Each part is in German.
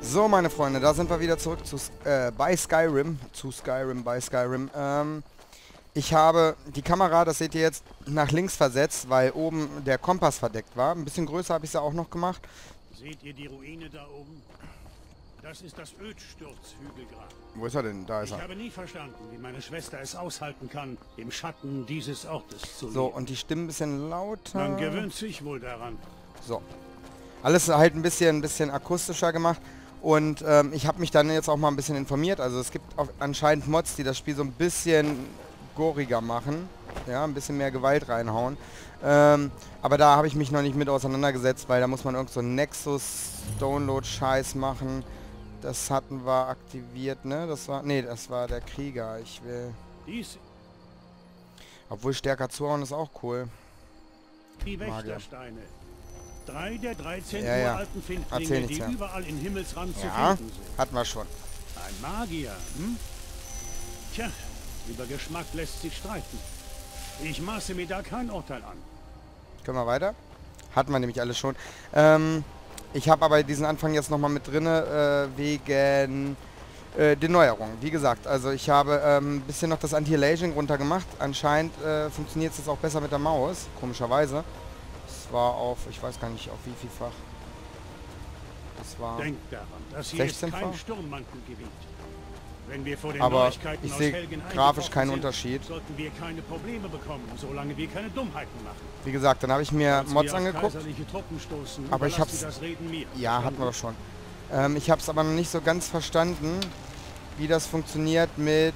So, meine Freunde, da sind wir wieder zurück bei Skyrim. Bei Skyrim. Ich habe die Kamera, das seht ihr jetzt, nach links versetzt, weil oben der Kompass verdeckt war. Ein bisschen größer habe ich sie auch noch gemacht. Seht ihr die Ruine da oben? Das ist das Ödsturzhügelgrab. Wo ist er denn? Da ist Ich er. habe nie verstanden, wie meine Schwester es aushalten kann, im Schatten dieses Ortes zu leben. So, und die Stimmen ein bisschen lauter. Man gewöhnt sich wohl daran. So. Alles halt ein bisschen akustischer gemacht. Und ich habe mich dann jetzt auch mal ein bisschen informiert. Also es gibt auch anscheinend Mods, die das Spiel so ein bisschen goriger machen. Ja, ein bisschen mehr Gewalt reinhauen. Aber da habe ich mich noch nicht mit auseinandergesetzt, weil da muss man irgend so einen Nexus-Download-Scheiß machen. Das hatten wir aktiviert, ne? Das war der Krieger. Ich will... Dies Obwohl stärker zuhauen ist auch cool. die Wächtersteine. 3 der 13 Ja. uralten Erzähl Findlinge, nichts die mehr. überall in Himmelsrand zu Ja, finden sind. hatten wir schon. Ein Magier, hm? Tja, über Geschmack lässt sich streiten. Ich maße mir da kein Urteil an. Können wir weiter? Hatten wir nämlich alles schon. Ich habe aber diesen Anfang jetzt nochmal mit drinne, wegen den Neuerungen. Wie gesagt, also ich habe ein bisschen noch das Anti-Aliasing runtergemacht. Anscheinend funktioniert es jetzt auch besser mit der Maus, komischerweise. Es war auf, ich weiß gar nicht, auf wie vielfach. Das war... Denkt daran, das hier ist 16-fach? kein Sturmmantelgebiet. Wenn wir vor den Aber Neuigkeiten ich aus sehe Helgen grafisch eingebrochen keinen sind, Unterschied. sollten wir keine Probleme bekommen, solange wir keine Dummheiten machen. Wie gesagt, dann habe ich mir Als Mods wir auf angeguckt. kaiserliche Truppen stoßen, Aber ich überlassen hab's- wir das Reden mir. Ja, hatten wir doch schon. Ich habe es aber noch nicht so ganz verstanden, wie das funktioniert mit...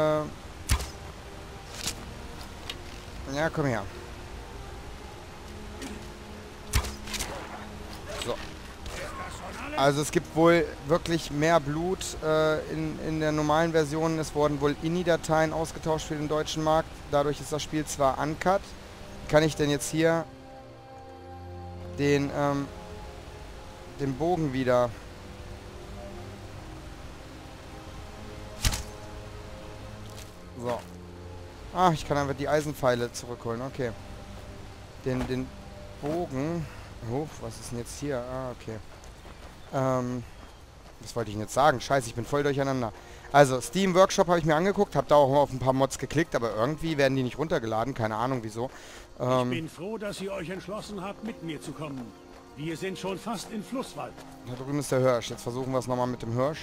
Ja, komm her. So. Also es gibt wohl wirklich mehr Blut in der normalen Version. Es wurden wohl INI-Dateien ausgetauscht für den deutschen Markt. Dadurch ist das Spiel zwar uncut. Kann ich denn jetzt hier den Bogen wieder... So. Ah, ich kann einfach die Eisenpfeile zurückholen. Okay. Den Bogen... Oh, was ist denn jetzt hier? Ah, okay. Was wollte ich denn jetzt sagen? Scheiße, ich bin voll durcheinander. Also, Steam Workshop habe ich mir angeguckt, habe da auch mal auf ein paar Mods geklickt, aber irgendwie werden die nicht runtergeladen. Keine Ahnung, wieso. Ich bin froh, dass ihr euch entschlossen habt, mit mir zu kommen. Wir sind schon fast in Flusswald. Da drüben ist der Hirsch. Jetzt versuchen wir es nochmal mit dem Hirsch.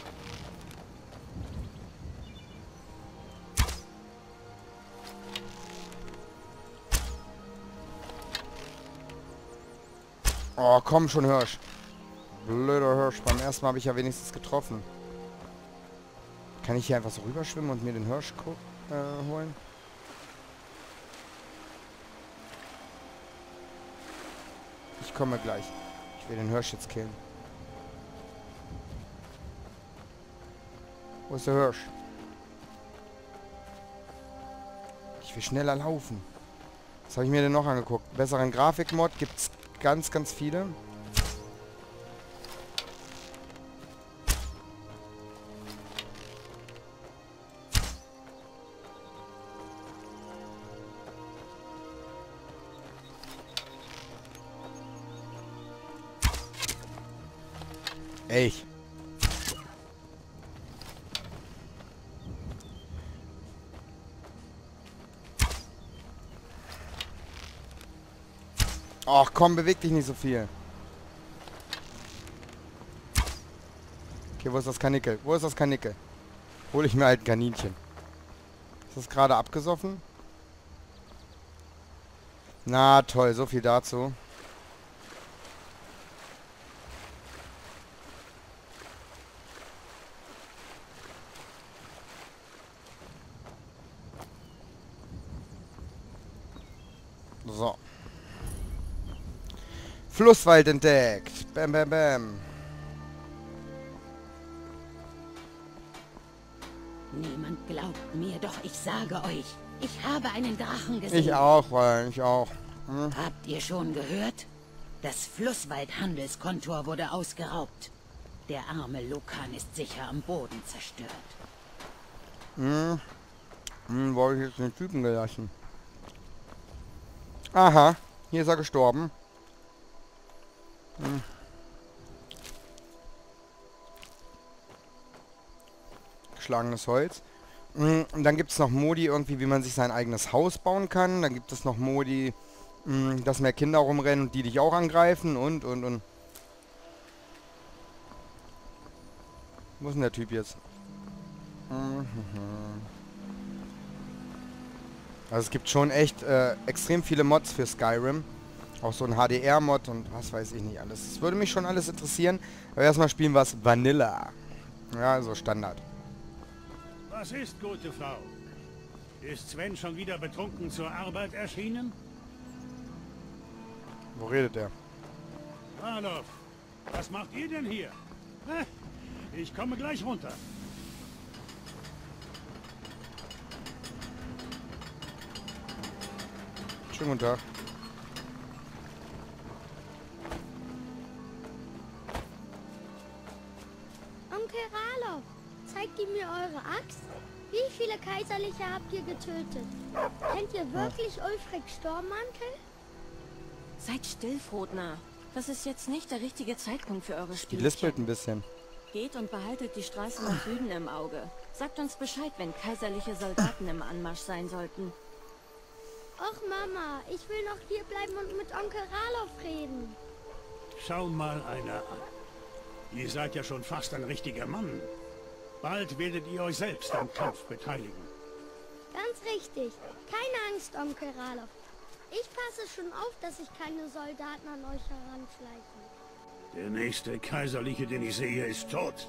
Oh, komm schon, Hirsch. Blöder Hirsch. Beim ersten Mal habe ich ja wenigstens getroffen. Kann ich hier einfach so rüberschwimmen und mir den Hirsch holen? Ich komme gleich. Ich will den Hirsch jetzt killen. Wo ist der Hirsch? Ich will schneller laufen. Was habe ich mir denn noch angeguckt? Besseren Grafikmod gibt's ganz, ganz viele. Ey. Ach komm, beweg dich nicht so viel. Okay, wo ist das Kanickel? Wo ist das Kanickel? Hol ich mir halt ein Kaninchen. Ist das gerade abgesoffen? Na toll, so viel dazu. So. Flusswald entdeckt. Bam, bam, bam. Niemand glaubt mir, doch ich sage euch, ich habe einen Drachen gesehen. Ich auch, ich auch. Habt ihr schon gehört? Das Flusswald-Handelskontor wurde ausgeraubt. Der arme Lukan ist sicher am Boden zerstört. Wo habe ich jetzt den Typen gelassen? Aha, hier ist er gestorben. geschlagenes Holz. Und dann gibt es noch Modi irgendwie, wie man sich sein eigenes Haus bauen kann. Dann gibt es noch Modi, dass mehr Kinder rumrennen und die dich auch angreifen und. Wo ist denn der Typ jetzt? Also es gibt schon echt extrem viele Mods für Skyrim. Auch so ein HDR-Mod und was weiß ich nicht alles. Es würde mich schon alles interessieren. Aber erstmal spielen wir es Vanilla. Ja, also Standard. Was ist, gute Frau? Ist Sven schon wieder betrunken zur Arbeit erschienen? Wo redet er? Ralof, was macht ihr denn hier? Ich komme gleich runter. Schönen guten Tag. Onkel Ralof, zeigt ihr mir eure Axt? Wie viele Kaiserliche habt ihr getötet? Kennt ihr wirklich Ulfric Sturmmantel? Seid still, Frodner. Das ist jetzt nicht der richtige Zeitpunkt für eure Die Spielchen. lispelt ein bisschen. Geht und behaltet die Straße nach Süden im Auge. Sagt uns Bescheid, wenn kaiserliche Soldaten im Anmarsch sein sollten. Och Mama, ich will noch hier bleiben und mit Onkel Ralof reden. Schau mal einer an. Ihr seid ja schon fast ein richtiger Mann. Bald werdet ihr euch selbst am Kampf beteiligen. Ganz richtig. Keine Angst, Onkel Ralof. Ich passe schon auf, dass sich keine Soldaten an euch heranschleichen. Der nächste Kaiserliche, den ich sehe, ist tot.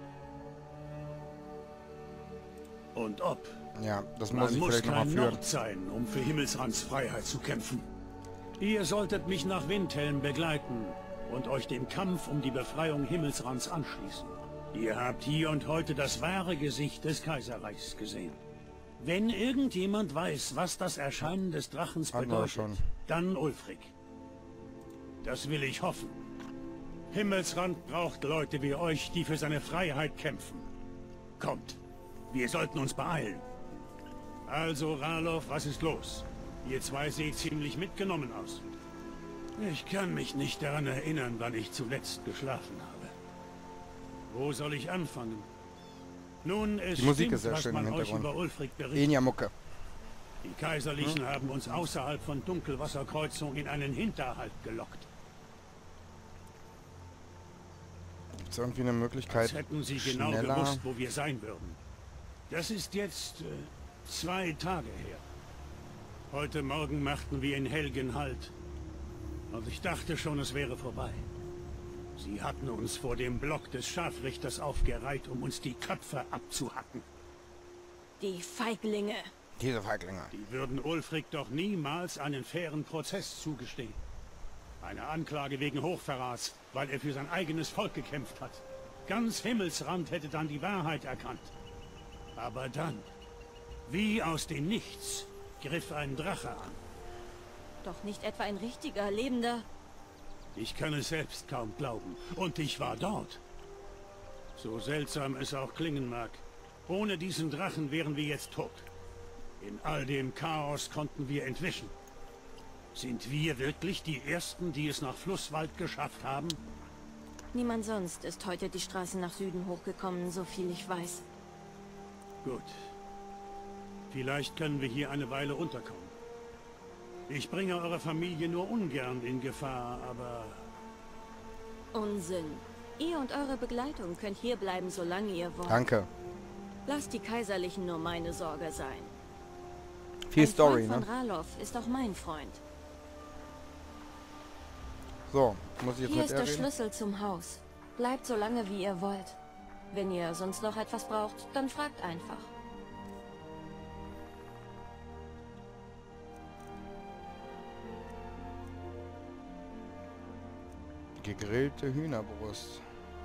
Und ob. Ja, das muss Man ich muss vielleicht nochmal kein führen. Nord sein, um für Himmelsrands Freiheit zu kämpfen. Ihr solltet mich nach Windhelm begleiten und euch dem Kampf um die Befreiung Himmelsrands anschließen. Ihr habt hier und heute das wahre Gesicht des Kaiserreichs gesehen. Wenn irgendjemand weiß, was das Erscheinen des Drachens Hatten wir bedeutet, schon. dann Ulfric. Das will ich hoffen. Himmelsrand braucht Leute wie euch, die für seine Freiheit kämpfen. Kommt, wir sollten uns beeilen. Also, Ralof, was ist los? Ihr zwei seht ziemlich mitgenommen aus. Ich kann mich nicht daran erinnern, wann ich zuletzt geschlafen habe. Wo soll ich anfangen? Nun, es Die Musik stimmt, ist sehr was schön im man euch Hintergrund. über Ulfric berichtet. Enya Mucke. Die Kaiserlichen haben uns außerhalb von Dunkelwasserkreuzung in einen Hinterhalt gelockt. Gibt es irgendwie eine Möglichkeit, Als hätten sie genau schneller... gewusst, wo wir sein würden. Das ist jetzt 2 Tage her. Heute Morgen machten wir in Helgen Halt. Und ich dachte schon, es wäre vorbei. Sie hatten uns vor dem Block des Scharfrichters aufgereiht, um uns die Köpfe abzuhacken. Die Feiglinge. Diese Feiglinge. Die würden Ulfric doch niemals einen fairen Prozess zugestehen. Eine Anklage wegen Hochverrats, weil er für sein eigenes Volk gekämpft hat. Ganz Himmelsrand hätte dann die Wahrheit erkannt. Aber dann, wie aus dem Nichts, griff ein Drache an. Doch nicht etwa ein richtiger, lebender... Ich kann es selbst kaum glauben. Und ich war dort. So seltsam es auch klingen mag. Ohne diesen Drachen wären wir jetzt tot. In all dem Chaos konnten wir entwischen. Sind wir wirklich die Ersten, die es nach Flusswald geschafft haben? Niemand sonst ist heute die Straße nach Süden hochgekommen, so viel ich weiß. Gut. Vielleicht können wir hier eine Weile unterkommen. Ich bringe eure Familie nur ungern in Gefahr, aber... Unsinn. Ihr und eure Begleitung könnt hier bleiben, solange ihr wollt. Danke. Lasst die Kaiserlichen nur meine Sorge sein. Viel Ein Story, Freund ne? von Ralof ist auch mein Freund. So, muss ich jetzt Hier mit ist er der reden? Schlüssel zum Haus. Bleibt so lange, wie ihr wollt. Wenn ihr sonst noch etwas braucht, dann fragt einfach. Gegrillte Hühnerbrust.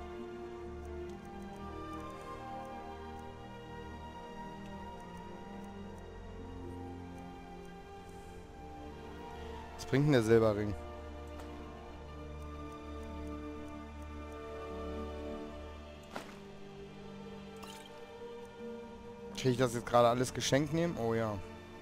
Was bringt denn der Silberring? Kriege ich das jetzt gerade alles geschenkt nehmen? Oh ja.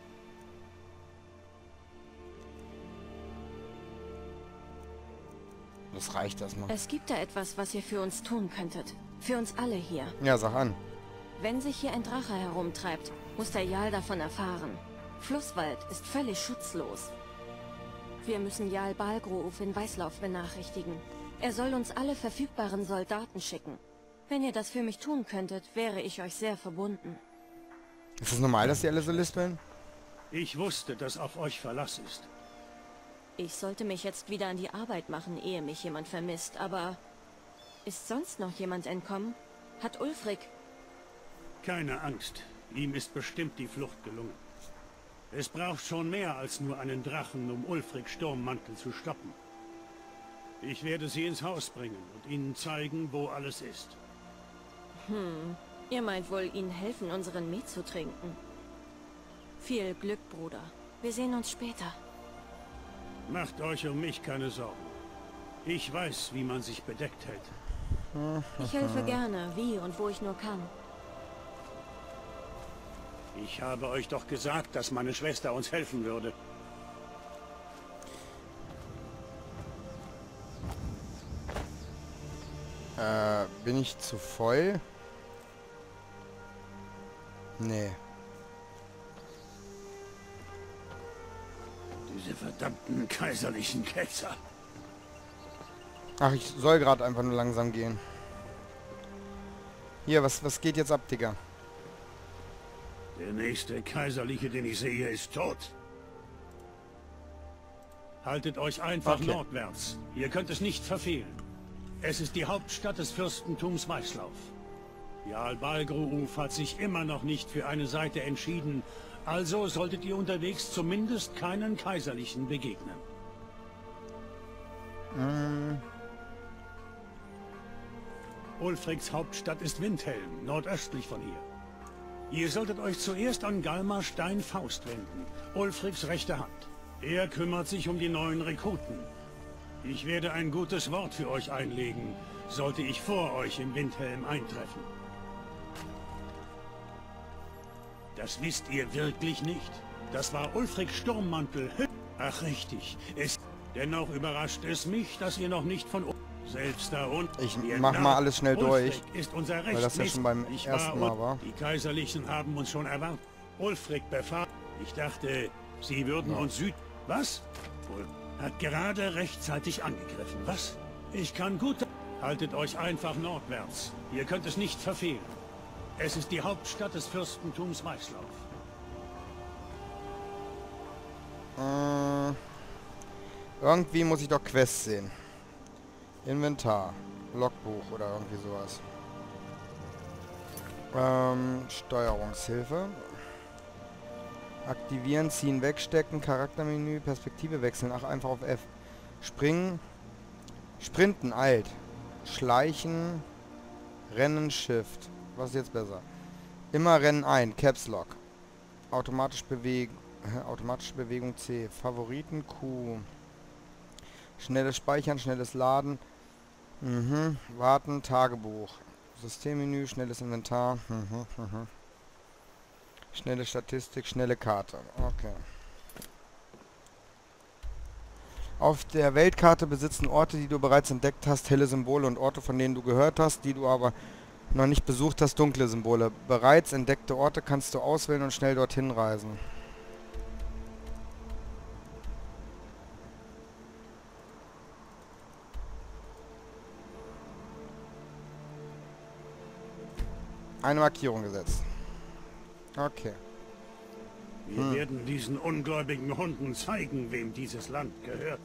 Das reicht erstmal. Es gibt da etwas, was ihr für uns tun könntet. Für uns alle hier. Ja, sag an. Wenn sich hier ein Drache herumtreibt, muss der Jarl davon erfahren. Flusswald ist völlig schutzlos. Wir müssen Jarl Balgruuf in Weißlauf benachrichtigen. Er soll uns alle verfügbaren Soldaten schicken. Wenn ihr das für mich tun könntet, wäre ich euch sehr verbunden. Ist es normal, dass die alle so lispeln? Ich wusste, dass auf euch Verlass ist. Ich sollte mich jetzt wieder an die Arbeit machen, ehe mich jemand vermisst, aber... Ist sonst noch jemand entkommen? Hat Ulfric... Keine Angst. Ihm ist bestimmt die Flucht gelungen. Es braucht schon mehr als nur einen Drachen, um Ulfrics Sturmmantel zu stoppen. Ich werde sie ins Haus bringen und ihnen zeigen, wo alles ist. Ihr meint wohl, ihnen helfen, unseren Met zu trinken. Viel Glück, Bruder. Wir sehen uns später. Macht euch um mich keine Sorgen. Ich weiß, wie man sich bedeckt hält. Ich helfe gerne, wie und wo ich nur kann. Ich habe euch doch gesagt, dass meine Schwester uns helfen würde. Bin ich zu voll? Nee. Diese verdammten kaiserlichen Ketzer. Ach, ich soll gerade einfach nur langsam gehen. Hier, was geht jetzt ab, Digga? Der nächste Kaiserliche, den ich sehe, ist tot. Haltet euch einfach nordwärts. Ihr könnt es nicht verfehlen. Es ist die Hauptstadt des Fürstentums Weißlauf. Jarl Balgruuf hat sich immer noch nicht für eine Seite entschieden, also solltet ihr unterwegs zumindest keinen Kaiserlichen begegnen. Ulfrics Hauptstadt ist Windhelm, nordöstlich von hier. Ihr solltet euch zuerst an Galmar Steinfaust wenden, Ulfrics rechte Hand. Er kümmert sich um die neuen Rekruten. Ich werde ein gutes Wort für euch einlegen, sollte ich vor euch im Windhelm eintreffen. Das wisst ihr wirklich nicht. Das war Ulfrics Sturmmantel. Ach richtig, dennoch überrascht es mich, dass ihr noch nicht von... Selbst da unten... Ich mach mal alles schnell durch, ist unser weil das ja schon beim ersten Mal war. Die Kaiserlichen haben uns schon erwartet. Ulfric befahl... Ich dachte, sie würden uns Was? Hat gerade rechtzeitig angegriffen. Was? Ich kann gut... Haltet euch einfach nordwärts. Ihr könnt es nicht verfehlen. Es ist die Hauptstadt des Fürstentums Weißlauf. Irgendwie muss ich doch Quests sehen. Inventar. Logbuch oder irgendwie sowas. Steuerungshilfe. Aktivieren, ziehen, wegstecken, Charaktermenü, Perspektive wechseln. Ach, einfach auf F. Springen. Sprinten, Alt. Schleichen. Rennen, Shift. Was ist jetzt besser? Immer Rennen ein, Caps Lock. Automatische Bewegung C. Favoriten Q. Schnelles Speichern, schnelles Laden. Warten, Tagebuch. Systemmenü, schnelles Inventar. Schnelle Statistik, schnelle Karte. Okay. Auf der Weltkarte besitzen Orte, die du bereits entdeckt hast, helle Symbole und Orte, von denen du gehört hast, die du aber noch nicht besucht hast, dunkle Symbole. Bereits entdeckte Orte kannst du auswählen und schnell dorthin reisen. Eine Markierung gesetzt. Okay. Wir werden diesen ungläubigen Hunden zeigen, wem dieses Land gehört.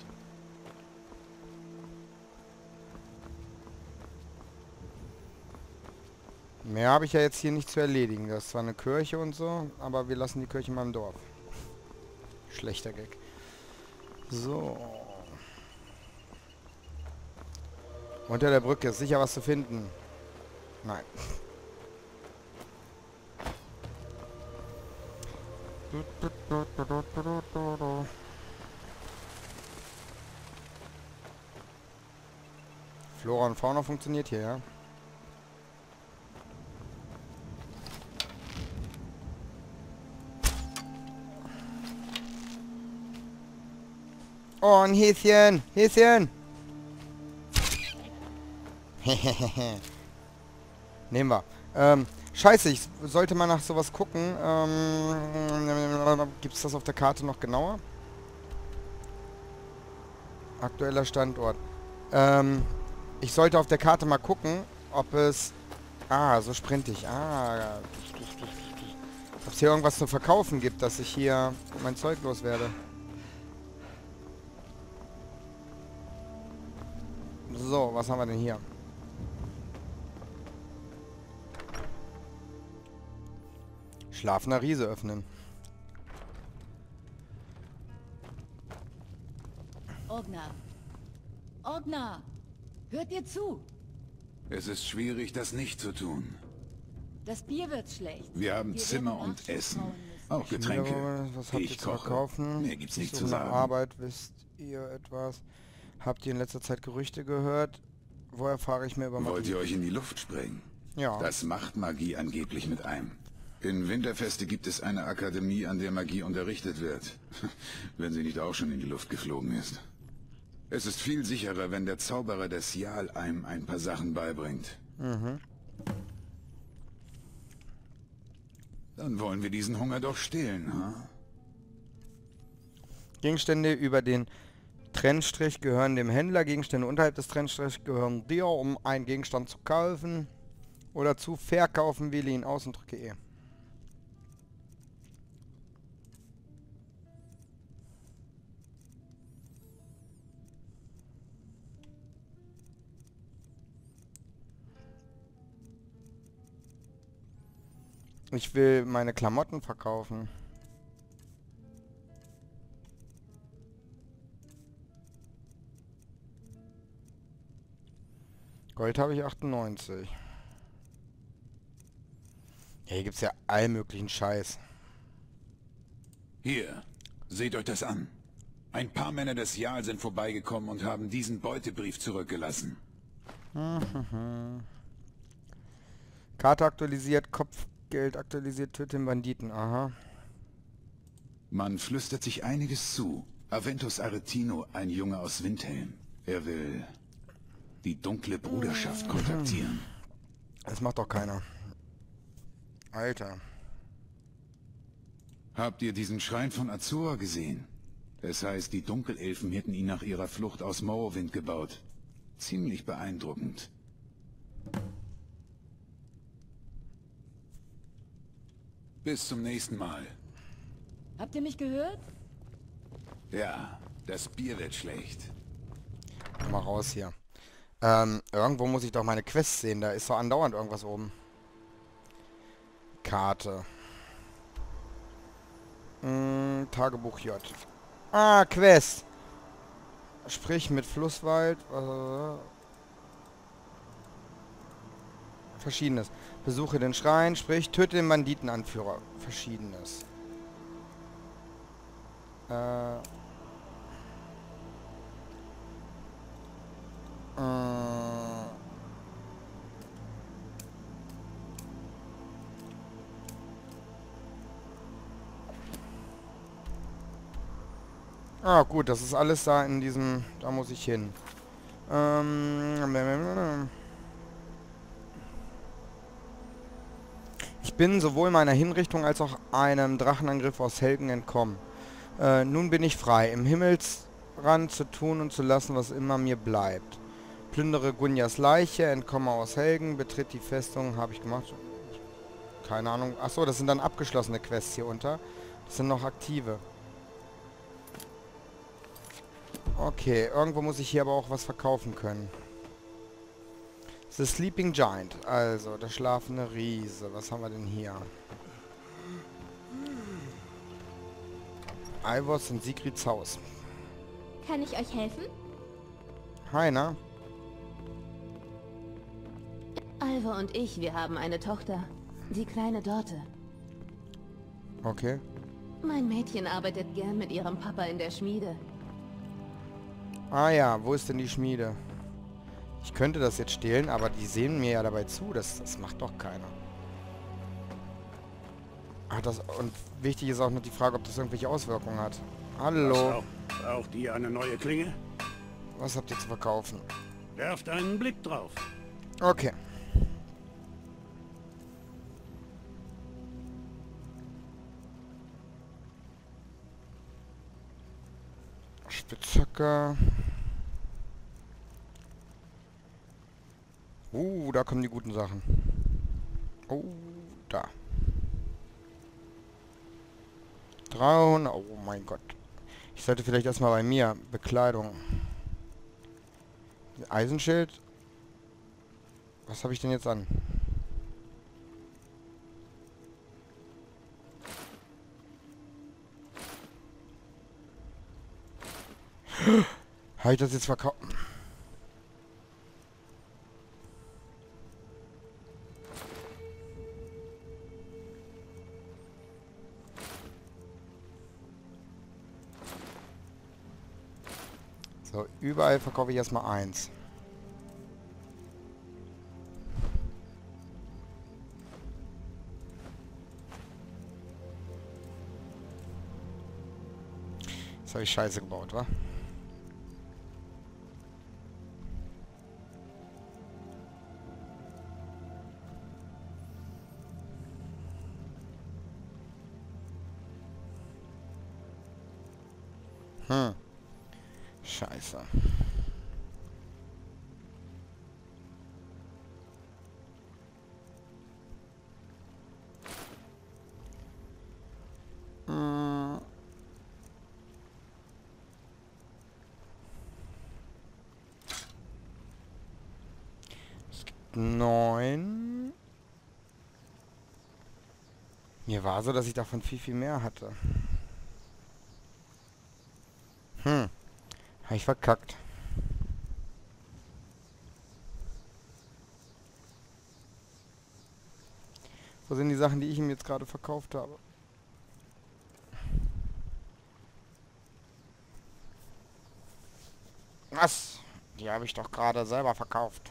Mehr habe ich ja jetzt hier nicht zu erledigen. Das ist zwar eine Kirche und so, aber wir lassen die Kirche mal im Dorf. Schlechter Gag. So. Unter der Brücke ist sicher was zu finden. Nein. Flora und Fauna funktioniert hier, ja? Oh, ein Häschen! Häschen! Nehmen wir. Scheiße, ich sollte mal nach sowas gucken. Gibt es das auf der Karte noch genauer? Aktueller Standort. Ich sollte auf der Karte mal gucken, ob es... Ah, so sprintig. Ah, ob es hier irgendwas zu verkaufen gibt, dass ich hier mein Zeug loswerde. So, was haben wir denn hier? Schlafender Riese öffnen. Ogna! Ogna! Hört ihr zu? Es ist schwierig, das nicht zu tun. Das Bier wird schlecht. Wir haben Zimmer und Nachschub Essen. bauen müssen. Auch Getränke. Was habt ihr Ich zu koche. verkaufen? Mehr gibt's nicht Ich zu suche nach sagen. Arbeit, wisst ihr etwas? Habt ihr in letzter Zeit Gerüchte gehört? Wo erfahre ich mehr über Wollt Magie? ihr euch in die Luft sprengen? Ja. Das macht Magie angeblich mit einem. In Winterfeste gibt es eine Akademie, an der Magie unterrichtet wird. Wenn sie nicht auch schon in die Luft geflogen ist. Es ist viel sicherer, wenn der Zauberer des Jarl einem ein paar Sachen beibringt. Mhm. Dann wollen wir diesen Hunger doch stillen, ha? Gegenstände über den Trennstrich gehören dem Händler. Gegenstände unterhalb des Trennstrichs gehören dir, um einen Gegenstand zu kaufen. Oder zu verkaufen, wähle ihn aus und drücke E. Ich will meine Klamotten verkaufen. Gold habe ich 98. Ja, hier gibt es ja all möglichen Scheiß. Hier, seht euch das an. Ein paar Männer des Jarl sind vorbeigekommen und haben diesen Beutebrief zurückgelassen. Karte aktualisiert, Kopfgeld aktualisiert, töte den Banditen. Aha. Man flüstert sich einiges zu. Aventus Aretino, ein Junge aus Windhelm. Er will die dunkle Bruderschaft kontaktieren. Das macht doch keiner. Alter. Habt ihr diesen Schrein von Azor gesehen? Es heißt, die Dunkelelfen hätten ihn nach ihrer Flucht aus Morrowind gebaut. Ziemlich beeindruckend. Bis zum nächsten Mal. Habt ihr mich gehört? Ja, das Bier wird schlecht. Mal raus hier. Irgendwo muss ich doch meine Quest sehen. Da ist doch andauernd irgendwas oben. Karte. Tagebuch J. Ah, Quest. Sprich mit Flusswald. Verschiedenes. Besuche den Schrein. Sprich, töte den Banditenanführer. Verschiedenes. Ah, gut, das ist alles da in diesem... Da muss ich hin. Ich bin sowohl meiner Hinrichtung als auch einem Drachenangriff aus Helgen entkommen. Nun bin ich frei, im Himmelsrand zu tun und zu lassen, was immer mir bleibt. Plündere Gunjas Leiche, entkomme aus Helgen, betritt die Festung, habe ich gemacht. Keine Ahnung. Achso, das sind dann abgeschlossene Quests hier unter. Das sind noch aktive. Okay, irgendwo muss ich hier aber auch was verkaufen können. The Sleeping Giant, also der schlafende Riese. Was haben wir denn hier? Eivors und Sigrids Haus. Kann ich euch helfen? Heiner. Alva und ich, wir haben eine Tochter. Die kleine Dorte. Okay. Mein Mädchen arbeitet gern mit ihrem Papa in der Schmiede. Ah ja, wo ist denn die Schmiede? Ich könnte das jetzt stehlen, aber die sehen mir ja dabei zu. Das macht doch keiner. Ach, und wichtig ist auch noch die Frage, ob das irgendwelche Auswirkungen hat. Hallo. Braucht ihr eine neue Klinge? Was habt ihr zu verkaufen? Werft einen Blick drauf. Okay. Spitzhacke. Da kommen die guten Sachen. Oh, da. 300. Oh mein Gott. Ich sollte vielleicht erstmal bei mir. Bekleidung. Eisenschild. Was habe ich denn jetzt an? Habe ich das jetzt verkauft? So, überall verkaufe ich erstmal 1. Jetzt habe ich Scheiße gebaut, wa? Scheiße. Es gibt 9. Mir war so, dass ich davon viel mehr hatte. Habe ich verkackt. Wo sind die Sachen, die ich ihm jetzt gerade verkauft habe? Was? Die habe ich doch gerade selber verkauft.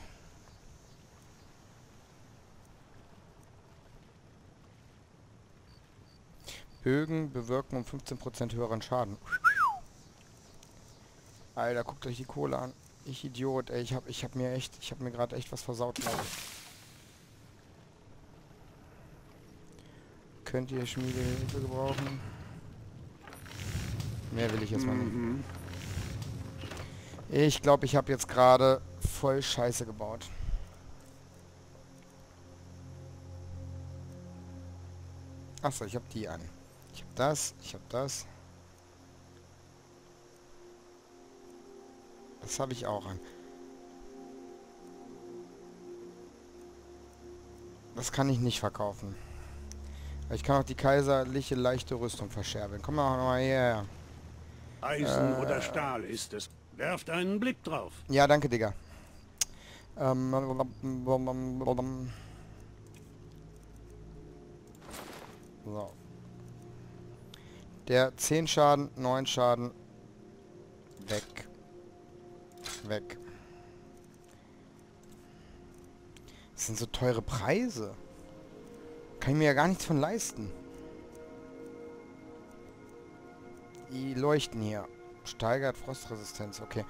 Bögen bewirken um 15% höheren Schaden. Alter, guckt euch die Kohle an. Ich Idiot, ey. Ich hab mir gerade echt was versaut, glaube ich. Könnt ihr Schmiedehilfe gebrauchen? Mehr will ich jetzt mal nicht. Ich glaube, ich habe jetzt gerade voll Scheiße gebaut. Achso, ich habe die an. Ich habe das, ich habe das. Das habe ich auch an. Das kann ich nicht verkaufen. Ich kann auch die kaiserliche leichte Rüstung verscherbeln. Komm mal her. Eisen oder Stahl ist es. Werft einen Blick drauf. Ja, danke, Digga. So. Der 10 Schaden, 9 Schaden. Weg. Weg. Das sind so teure Preise. Kann ich mir ja gar nichts von leisten. Die leuchten hier. Steigert Frostresistenz, okay.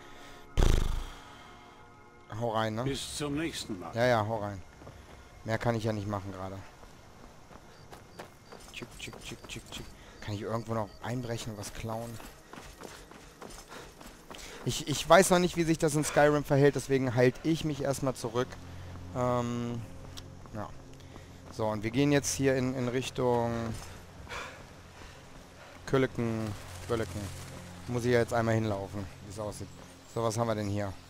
Hau rein, ne? Bis zum nächsten Mal. Ja, ja, hau rein. Mehr kann ich ja nicht machen gerade. Tschick, tschick, tschick, tschick, tschick. Kann ich irgendwo noch einbrechen und was klauen? Ich weiß noch nicht, wie sich das in Skyrim verhält, deswegen halte ich mich erstmal zurück. Ja. So, und wir gehen jetzt hier in Richtung Kölleken. Muss ich ja jetzt einmal hinlaufen, wie es aussieht. So, was haben wir denn hier?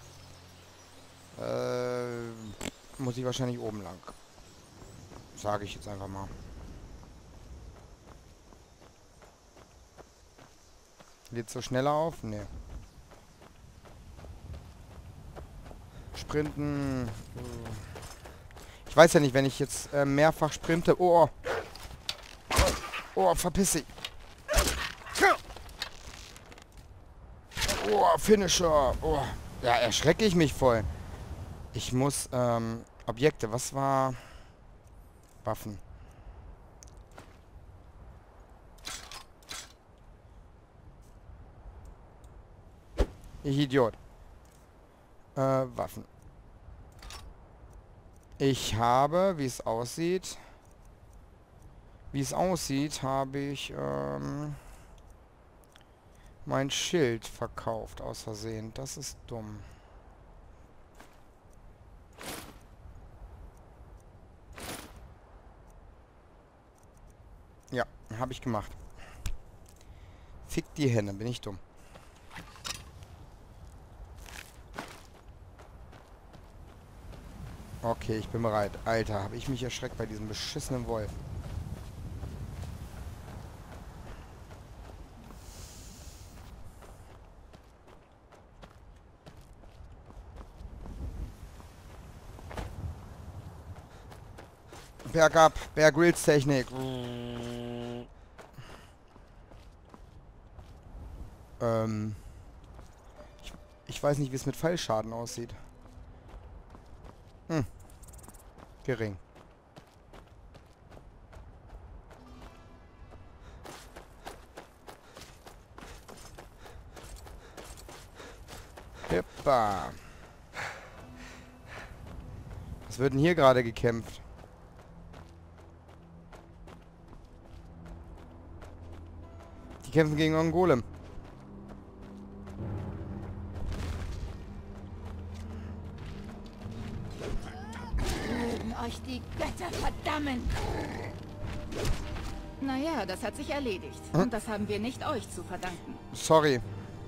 Muss ich wahrscheinlich oben lang. Sage ich jetzt einfach mal. Lädt so schneller auf? Nee. Sprinten. Ich weiß ja nicht, wenn ich jetzt mehrfach sprinte. Oh. Oh, verpiss dich. Oh, Finisher. Oh. Ja, erschrecke ich mich voll. Ich muss, Objekte. Was war... Waffen. Ich Idiot. Waffen. Ich habe, wie es aussieht, habe ich, mein Schild verkauft aus Versehen. Das ist dumm. Ja, habe ich gemacht. Fick die Henne, bin ich dumm. Okay, ich bin bereit. Alter, habe ich mich erschreckt bei diesem beschissenen Wolf. Bergab, Bear Grylls Technik. Ich weiß nicht, wie es mit Fallschaden aussieht. Gering. Hippa. Was wird denn hier gerade gekämpft? Die kämpfen gegen einen Golem. Euch die Götter verdammen! Naja, das hat sich erledigt. Und das haben wir nicht euch zu verdanken. Sorry.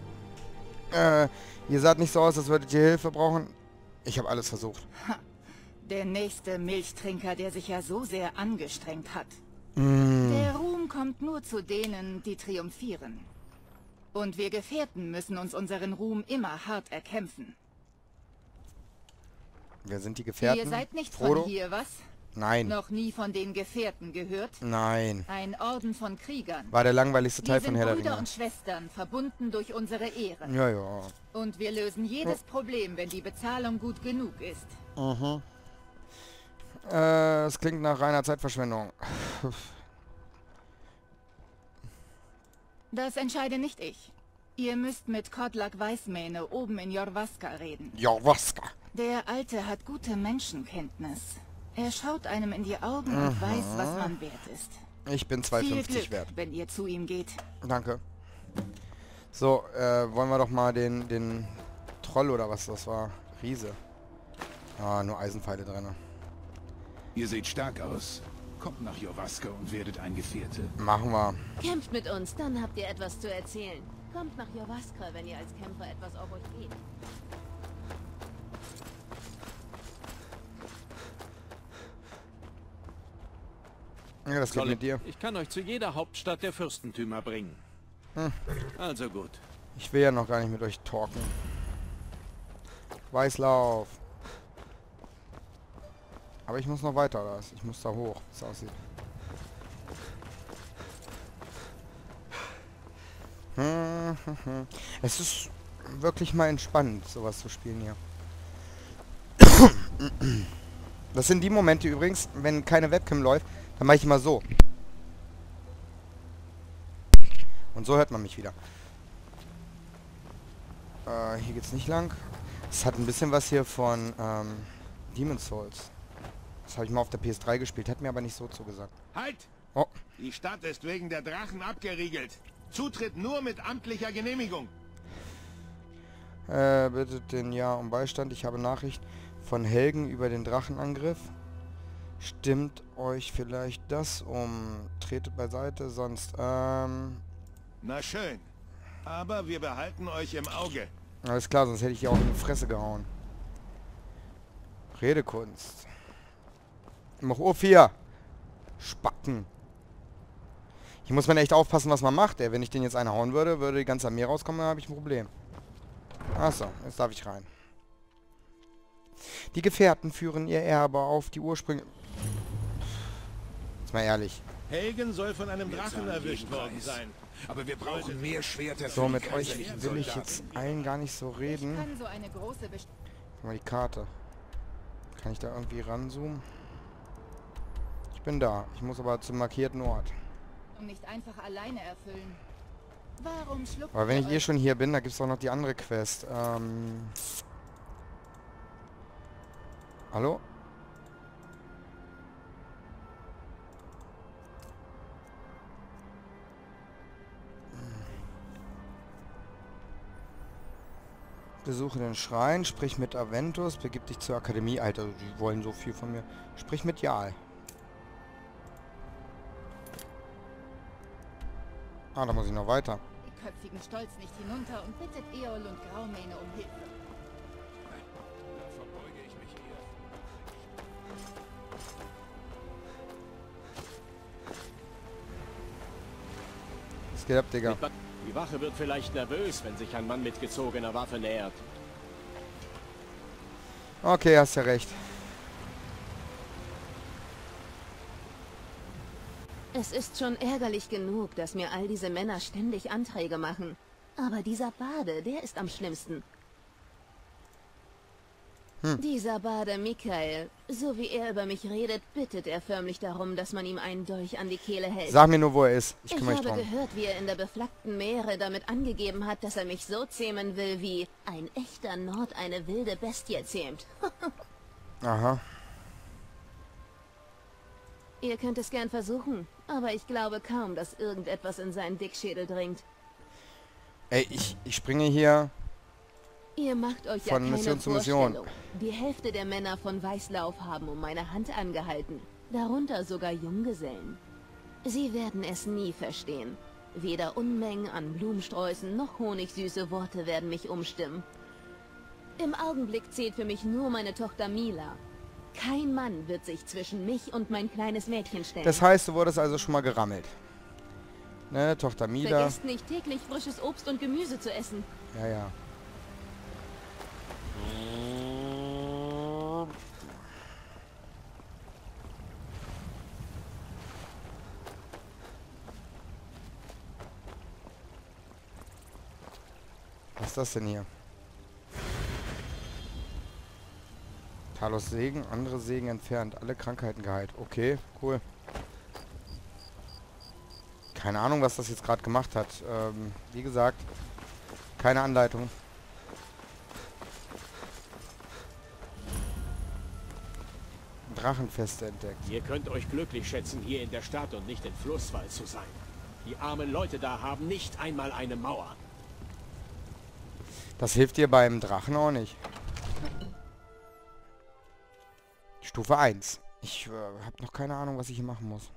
Ihr saht nicht so aus, als würdet ihr Hilfe brauchen. Ich habe alles versucht. Ha. Der nächste Milchtrinker, der sich ja so sehr angestrengt hat. Der Ruhm kommt nur zu denen, die triumphieren. Und wir Gefährten müssen uns unseren Ruhm immer hart erkämpfen. Wer sind die Gefährten? Ihr seid nicht Frodo? von hier, was? Nein. Noch nie von den Gefährten gehört? Nein. Ein Orden von Kriegern. War der langweiligste Teil Wir von sind Herr der Brüder Ringe. und Schwestern, verbunden durch unsere Ehre. Ja, ja. Und wir lösen jedes Problem, wenn die Bezahlung gut genug ist. Es klingt nach reiner Zeitverschwendung. Das entscheide nicht ich. Ihr müsst mit Kodlak Weißmähne oben in Jorvaska reden. Jorvaska. Der Alte hat gute Menschenkenntnis. Er schaut einem in die Augen und weiß, was man wert ist. Ich bin Viel 2,50 Glück, wert. wenn ihr zu ihm geht. Danke. So, wollen wir doch mal den Troll oder was das war. Riese. Ah, nur Eisenpfeile drin. Ihr seht stark aus. Kommt nach Jorvaska und werdet ein Gefährte. Machen wir. Kämpft mit uns, dann habt ihr etwas zu erzählen. Kommt nach Jorvaska, wenn ihr als Kämpfer etwas auf euch geht. Ja, das geht mit dir. Ich kann euch zu jeder Hauptstadt der Fürstentümer bringen. Also gut. Ich will ja noch gar nicht mit euch talken. Weißlauf. Aber ich muss noch weiter, oder was? Ich muss da hoch, wie es aussieht. Es ist wirklich mal entspannend, sowas zu spielen hier. Das sind die Momente übrigens, wenn keine Webcam läuft, dann mache ich immer so. Und so hört man mich wieder. Hier geht's nicht lang. Es hat ein bisschen was hier von Demon's Souls. Das habe ich mal auf der PS3 gespielt, hat mir aber nicht so zugesagt. Halt! Oh, Die Stadt ist wegen der Drachen abgeriegelt. Zutritt nur mit amtlicher Genehmigung. bittet den Ja um Beistand. Ich habe Nachricht von Helgen über den Drachenangriff. Stimmt euch vielleicht das um? Tretet beiseite, sonst, Na schön. Aber wir behalten euch im Auge. alles klar, sonst hätte ich ja auch in die Fresse gehauen. Redekunst. Mach Uhr 4. Spacken. Hier muss man echt aufpassen, was man macht. Wenn ich den jetzt einen hauen würde, würde die ganze Armee rauskommen, dann habe ich ein Problem. Achso, jetzt darf ich rein. Die Gefährten führen ihr Erbe auf die Ursprünge... Jetzt mal ehrlich. Helgen soll von einem Drachen erwischt worden sein. Aber wir brauchen mehr Schwerter So, für mit die euch kaiserlichen will ich Soldaten. jetzt allen gar nicht so Ich reden. kann so eine große Guck mal die Karte. Kann ich da irgendwie ranzoomen? Ich bin da. Ich muss aber zum markierten Ort. Bestellung nicht einfach alleine erfüllen. Warum schluckt Aber wenn ihr ich euch schon hier bin, da gibt es auch noch die andere Quest. Hallo? Besuche den Schrein, sprich mit Aventus, begib dich zur Akademie. Alter, die wollen so viel von mir. Sprich mit Jarl. Ah, da muss ich noch weiter. Die köpfigen Stolz nicht hinunter und bittet Eol und Graumähne um Hilfe. Da verbeuge ich mich eher. Was geht ab, Digga? Die Wache wird vielleicht nervös, wenn sich ein Mann mit gezogener Waffe nähert. Okay, hast ja recht. Es ist schon ärgerlich genug, dass mir all diese Männer ständig Anträge machen. Aber dieser Bade, der ist am schlimmsten. Dieser Bade Mikael, so wie er über mich redet, bittet er förmlich darum, dass man ihm einen Dolch an die Kehle hält. Sag mir nur, wo er ist. Ich Ich kümmere mich habe drum. gehört, wie er in der beflaggten Meere damit angegeben hat, dass er mich so zähmen will, wie ein echter Nord eine wilde Bestie zähmt. Aha. Ihr könnt es gern versuchen, aber ich glaube kaum, dass irgendetwas in seinen Dickschädel dringt. Ey, ich springe hier. Ihr macht euch ja Von keine Mission zu Mission. Vorstellung. Die Hälfte der Männer von Weißlauf haben um meine Hand angehalten. Darunter sogar Junggesellen. Sie werden es nie verstehen. Weder Unmengen an Blumensträußen noch honigsüße Worte werden mich umstimmen. Im Augenblick zählt für mich nur meine Tochter Mila. Kein Mann wird sich zwischen mich und mein kleines Mädchen stellen. Das heißt, du wurdest also schon mal gerammelt. Ne, Tochter Mila. Vergesst nicht, täglich frisches Obst und Gemüse zu essen. Ja, ja. Was ist das denn hier? Talos Segen, andere Segen entfernt, alle Krankheiten geheilt. Okay, cool. Keine Ahnung, was das jetzt gerade gemacht hat. Wie gesagt, keine Anleitung. Drachenfeste entdeckt. Ihr könnt euch glücklich schätzen, hier in der Stadt und nicht in Flusswald zu sein. Die armen Leute da haben nicht einmal eine Mauer. Das hilft dir beim Drachen auch nicht. Stufe 1. Ich habe noch keine Ahnung, was ich hier machen muss.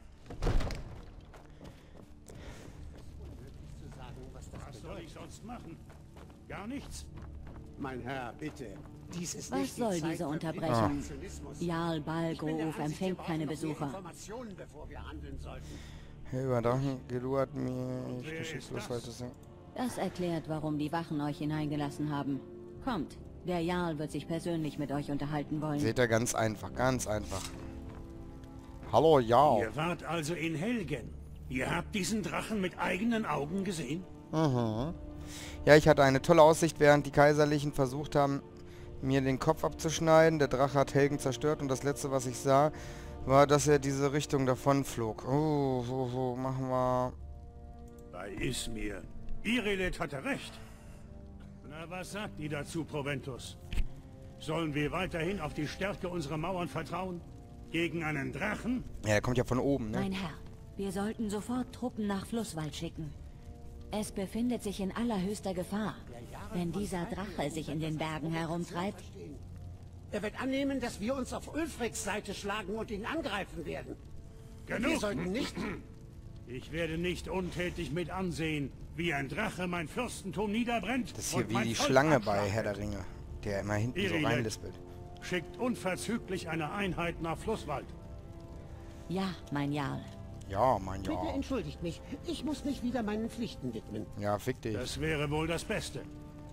Was soll ich sonst machen? Gar nichts? Mein Herr, bitte. Dies ist Was nicht die soll Zeit diese für Unterbrechung? Aktionismus. Jarl Ich bin der Balgruf Ansicht, wir empfängt brauchen keine noch mehr Besucher. Informationen, bevor wir handeln sollten. Hey, über Drachen geluert mir. Ich wer geschichtslos ist das? weiter singen. Das erklärt, warum die Wachen euch hineingelassen haben. Kommt, der Jarl wird sich persönlich mit euch unterhalten wollen. Seht ihr, ganz einfach, ganz einfach. Hallo, Jarl. Ihr wart also in Helgen. Ihr habt diesen Drachen mit eigenen Augen gesehen? Mhm. Ja, ich hatte eine tolle Aussicht, während die Kaiserlichen versucht haben, mir den Kopf abzuschneiden. Der Drache hat Helgen zerstört und das letzte, was ich sah, war, dass er diese Richtung davon flog. Oh, machen wir... Bei Ismir. Irileth hatte recht. Na, was sagt ihr dazu, Proventus? Sollen wir weiterhin auf die Stärke unserer Mauern vertrauen? Gegen einen Drachen? Ja, der kommt ja von oben, ne? Mein Herr, wir sollten sofort Truppen nach Flusswald schicken. Es befindet sich in allerhöchster Gefahr. Wenn dieser Drache sich in den Bergen herumtreibt, Er wird annehmen, dass wir uns auf Ulfrics Seite schlagen und ihn angreifen werden. Wir Genug! sollten nicht... Ich werde nicht untätig mit ansehen, wie ein Drache mein Fürstentum niederbrennt. Das ist hier und wie mein die Volk Schlange bei abschlachtet. Herr der Ringe, der immer hinten so Irileth. reinlispelt. Schickt unverzüglich eine Einheit nach Flusswald. ja, mein Jarl. Ja, mein Bitte ja. entschuldigt mich. Ich muss mich wieder meinen Pflichten widmen. Ja, fick dich. Das wäre wohl das Beste.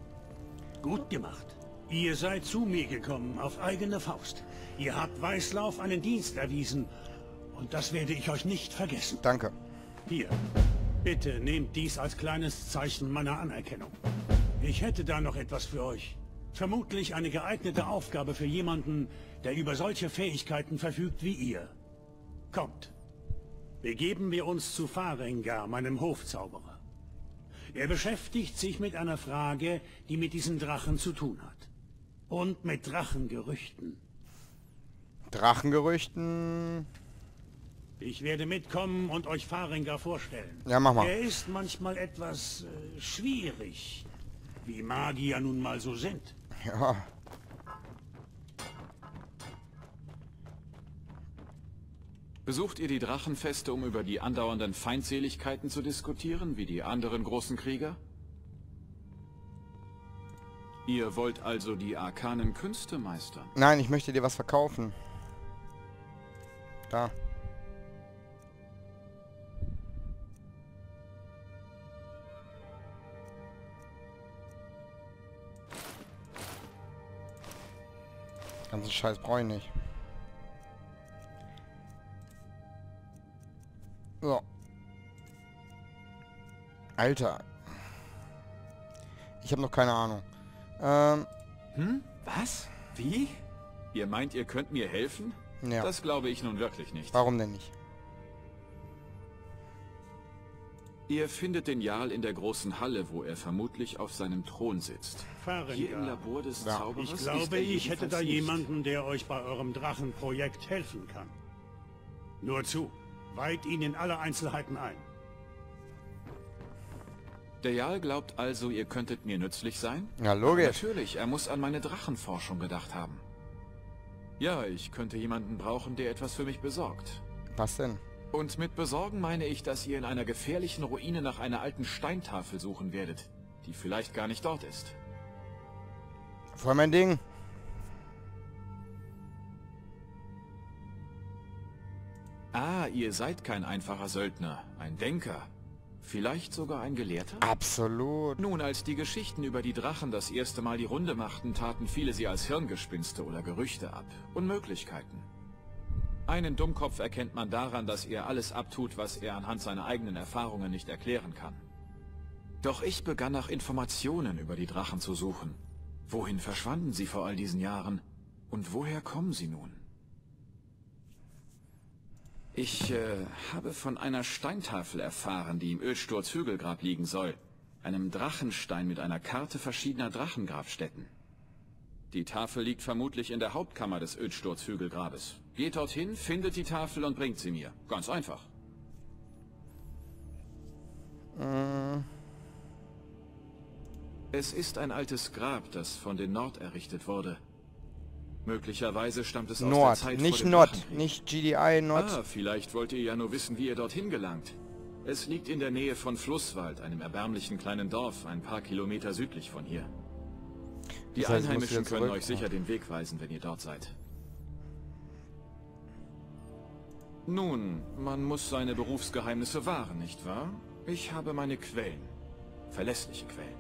Gut gemacht. Ihr seid zu mir gekommen, auf eigene Faust. Ihr habt Weißlauf einen Dienst erwiesen. Und das werde ich euch nicht vergessen. Danke. Hier, bitte nehmt dies als kleines Zeichen meiner Anerkennung. Ich hätte da noch etwas für euch. Vermutlich eine geeignete Aufgabe für jemanden, der über solche Fähigkeiten verfügt wie ihr. Kommt. Begeben wir uns zu Farengar, meinem Hofzauberer. Er beschäftigt sich mit einer Frage, die mit diesen Drachen zu tun hat. Und mit Drachengerüchten. Drachengerüchten. Ich werde mitkommen und euch Farengar vorstellen. Ja, mach mal. Er ist manchmal etwas schwierig. Wie Magier nun mal so sind. Ja. Besucht ihr die Drachenfeste, um über die andauernden Feindseligkeiten zu diskutieren, wie die anderen großen Krieger? Ihr wollt also die arkanen Künste meistern? Nein, ich möchte dir was verkaufen. Da. Ganzen Scheiß brauche ich nicht. So. Alter. Ich habe noch keine Ahnung. Was? Wie? Ihr meint, ihr könnt mir helfen? Ja. Das glaube ich nun wirklich nicht. Warum denn nicht? Ihr findet den Jarl in der großen Halle, wo er vermutlich auf seinem Thron sitzt. Hier im Labor des Zauberers. Ich glaube, ich hätte da jemanden, der euch bei eurem Drachenprojekt helfen kann. Nur zu. Weiht ihn in alle Einzelheiten ein. Der Jarl glaubt also, ihr könntet mir nützlich sein? Ja, logisch. Natürlich, er muss an meine Drachenforschung gedacht haben. Ja, ich könnte jemanden brauchen, der etwas für mich besorgt. Was denn? Und mit besorgen meine ich, dass ihr in einer gefährlichen Ruine nach einer alten Steintafel suchen werdet, die vielleicht gar nicht dort ist. Voll mein Ding. Ah, ihr seid kein einfacher Söldner, ein Denker. Vielleicht sogar ein Gelehrter? Absolut. Nun, als die Geschichten über die Drachen das erste Mal die Runde machten, taten viele sie als Hirngespinste oder Gerüchte ab. Unmöglichkeiten. Einen Dummkopf erkennt man daran, dass er alles abtut, was er anhand seiner eigenen Erfahrungen nicht erklären kann. Doch ich begann nach Informationen über die Drachen zu suchen. Wohin verschwanden sie vor all diesen Jahren? Und woher kommen sie nun? Ich habe von einer Steintafel erfahren, die im Ölsturz-Hügelgrab liegen soll. Einem Drachenstein mit einer Karte verschiedener Drachengrabstätten. Die Tafel liegt vermutlich in der Hauptkammer des Ölsturz-Hügelgrabes. Geht dorthin, findet die Tafel und bringt sie mir. Ganz einfach. Es ist ein altes Grab, das von den Nord errichtet wurde. Möglicherweise stammt es aus der Zeit nicht vor dem Nord, Drachenkrieg. nicht GDI, Nord. Ah, vielleicht wollt ihr ja nur wissen, wie ihr dorthin gelangt. Es liegt in der Nähe von Flusswald, einem erbärmlichen kleinen Dorf, ein paar Kilometer südlich von hier. Die Das heißt, ich muss Einheimischen wieder können zurück? euch sicher den Weg weisen, wenn ihr dort seid. Nun, man muss seine Berufsgeheimnisse wahren, nicht wahr? Ich habe meine Quellen. Verlässliche Quellen.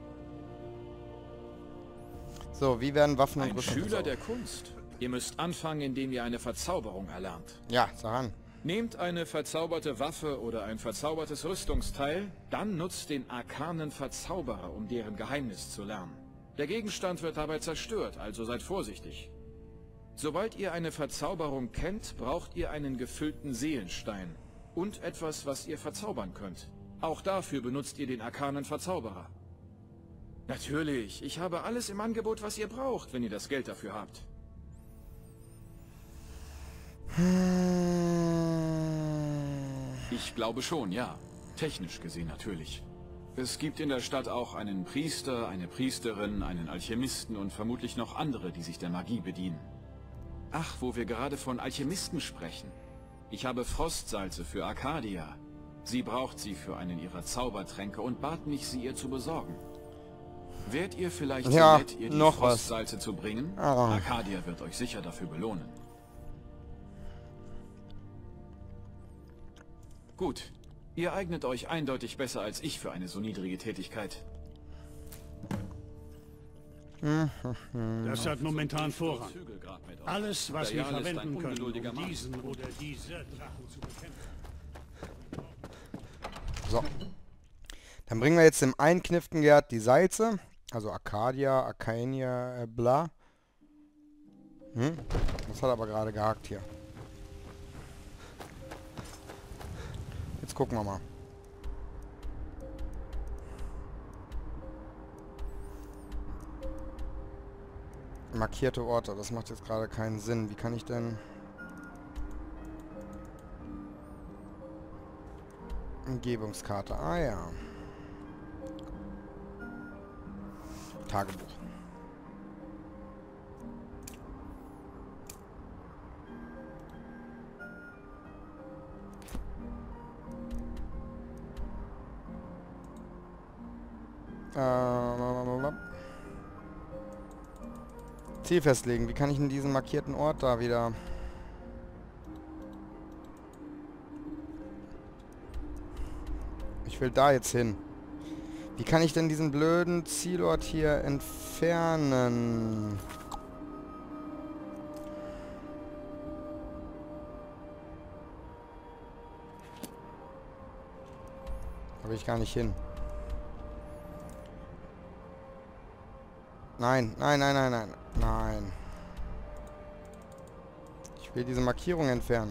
So, wie werden Waffen und Ein Rüstung Schüler verzaubert? der Kunst. Ihr müsst anfangen, indem ihr eine Verzauberung erlernt. Ja, sag an. Nehmt eine verzauberte Waffe oder ein verzaubertes Rüstungsteil, dann nutzt den arkanen Verzauberer, um deren Geheimnis zu lernen. Der Gegenstand wird dabei zerstört, also seid vorsichtig. Sobald ihr eine Verzauberung kennt, braucht ihr einen gefüllten Seelenstein und etwas, was ihr verzaubern könnt. Auch dafür benutzt ihr den arkanen Verzauberer. Natürlich, ich habe alles im Angebot, was ihr braucht, wenn ihr das Geld dafür habt. Ich glaube schon, ja. Technisch gesehen natürlich. Es gibt in der Stadt auch einen Priester, eine Priesterin, einen Alchemisten und vermutlich noch andere, die sich der Magie bedienen. Ach, wo wir gerade von Alchemisten sprechen. Ich habe Frostsalze für Arcadia. Sie braucht sie für einen ihrer Zaubertränke und bat mich, sie ihr zu besorgen. Wärt ihr vielleicht so Ja, nett, ihr die noch was. Frostsalze zu bringen? Ah. Arcadia wird euch sicher dafür belohnen. Gut. Ihr eignet euch eindeutig besser als ich für eine so niedrige Tätigkeit. Das hat momentan Vorrang. Alles, was wir Der Jarl ist ein verwenden können, ungeduldiger um Mann. diesen oder diese Drachen zu bekämpfen. So. Dann bringen wir jetzt dem Einkniftengerd die Salze. Also Arcadia, Arcania, bla. Das hat aber gerade gehakt hier. Jetzt gucken wir mal. Markierte Orte, das macht jetzt gerade keinen Sinn. Wie kann ich denn... Umgebungskarte, ah ja. Tagebuch. Ziel festlegen. Wie kann ich in diesen markierten Ort da wieder... Ich will da jetzt hin. Wie kann ich denn diesen blöden Zielort hier entfernen? Da will ich gar nicht hin. Nein, nein, nein, nein, nein, nein. Ich will diese Markierung entfernen.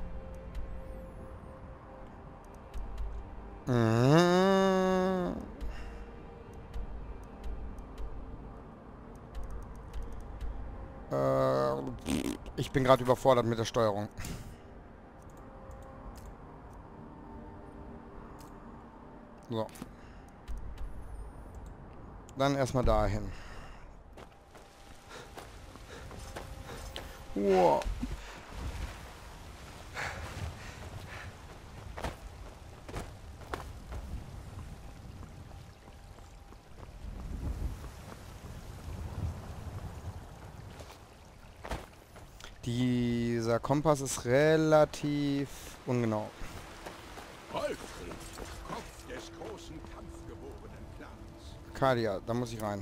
Ich bin gerade überfordert mit der Steuerung. So. Dann erstmal dahin. Wow. Dieser Kompass ist relativ ungenau. Wolfried, Kopf des großen kampfgeborenen Clans. Kadia, da muss ich rein.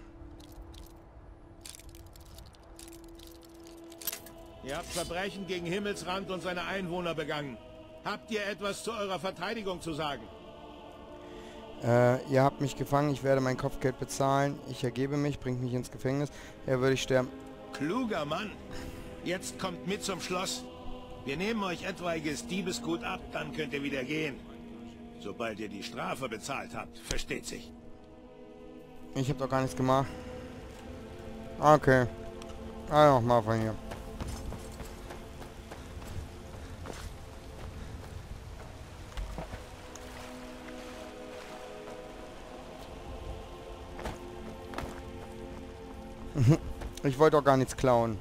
Ihr habt Verbrechen gegen Himmelsrand und seine Einwohner begangen. Habt ihr etwas zu eurer Verteidigung zu sagen? Ihr habt mich gefangen, ich werde mein Kopfgeld bezahlen. Ich ergebe mich, bringt mich ins Gefängnis. Ja, würde ich sterben. Kluger Mann. Jetzt kommt mit zum Schloss. Wir nehmen euch etwaiges Diebesgut ab, dann könnt ihr wieder gehen. Sobald ihr die Strafe bezahlt habt, versteht sich. Ich habe doch gar nichts gemacht. Okay. Also noch mal von hier. Ich wollte doch gar nichts klauen.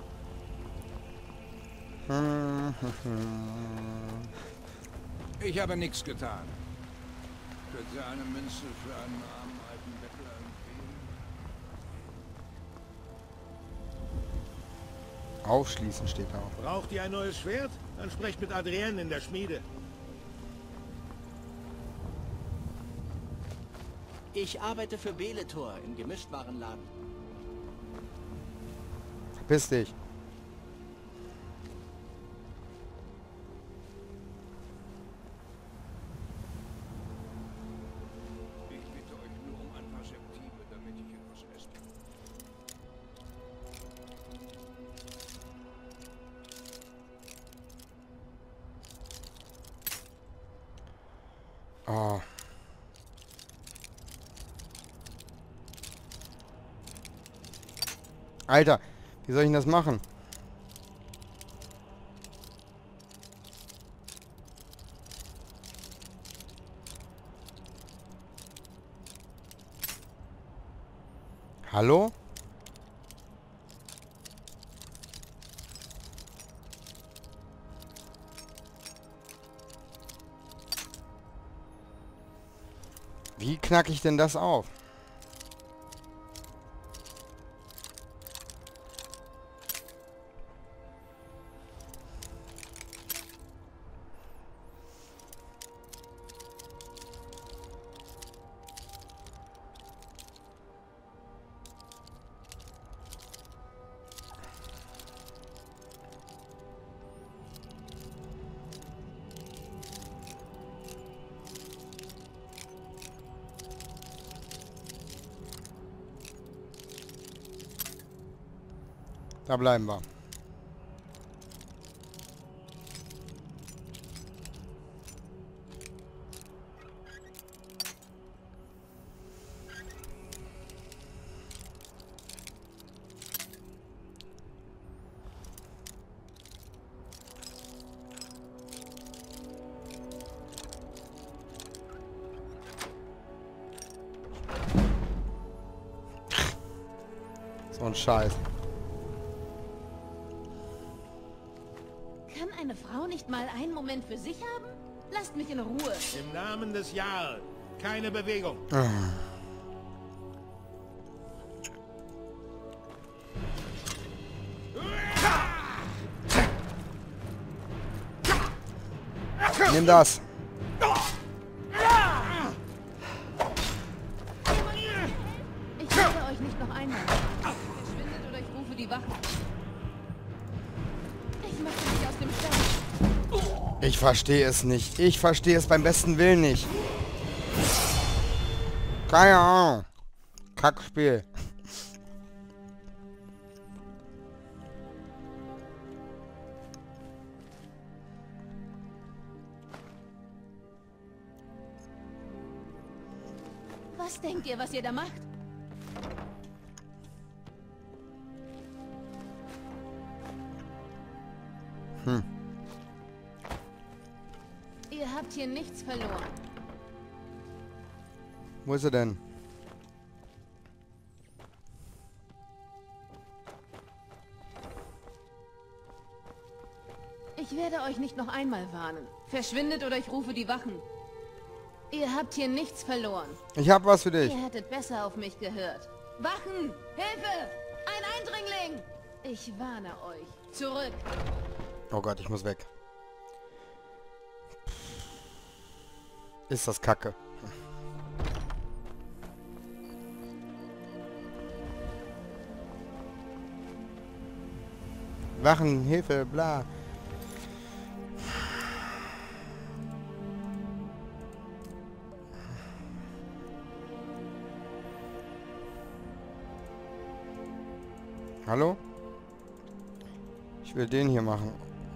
Ich habe nichts getan. Könnte eine Münze für einen armen alten Bettler empfehlen? Aufschließen steht da auch. Braucht ihr ein neues Schwert? Dann sprecht mit Adrienne in der Schmiede. Ich arbeite für Beletor im Gemischtwarenladen. Verpiss dich. Ich bitte euch nur um ein paar Septime, damit ich etwas essen kann. Oh. Alter, wie soll ich denn das machen? Hallo? Wie knacke ich denn das auf? Da bleiben wir. So ein Scheiß. Kann eine Frau nicht mal einen Moment für sich haben? Lasst mich in Ruhe. Im Namen des Jarl. Keine Bewegung. Nimm das. Ich werde euch nicht noch einmal. Verschwindet oder ich rufe die Wachen. Ich mache mich aus dem Stand. Ich verstehe es nicht. Ich verstehe es beim besten Willen nicht. Keine Ahnung. Kackspiel. Was denkt ihr, was ihr da macht? Ihr habt hier nichts verloren. Wo ist er denn? Ich werde euch nicht noch einmal warnen. Verschwindet oder ich rufe die Wachen. Ihr habt hier nichts verloren. Ich hab was für dich. Ihr hättet besser auf mich gehört. Wachen! Hilfe! Ein Eindringling! Ich warne euch. Zurück! Oh Gott, ich muss weg. Ist das Kacke. Wachen, Hilfe, bla. Hallo? Ich will den hier machen.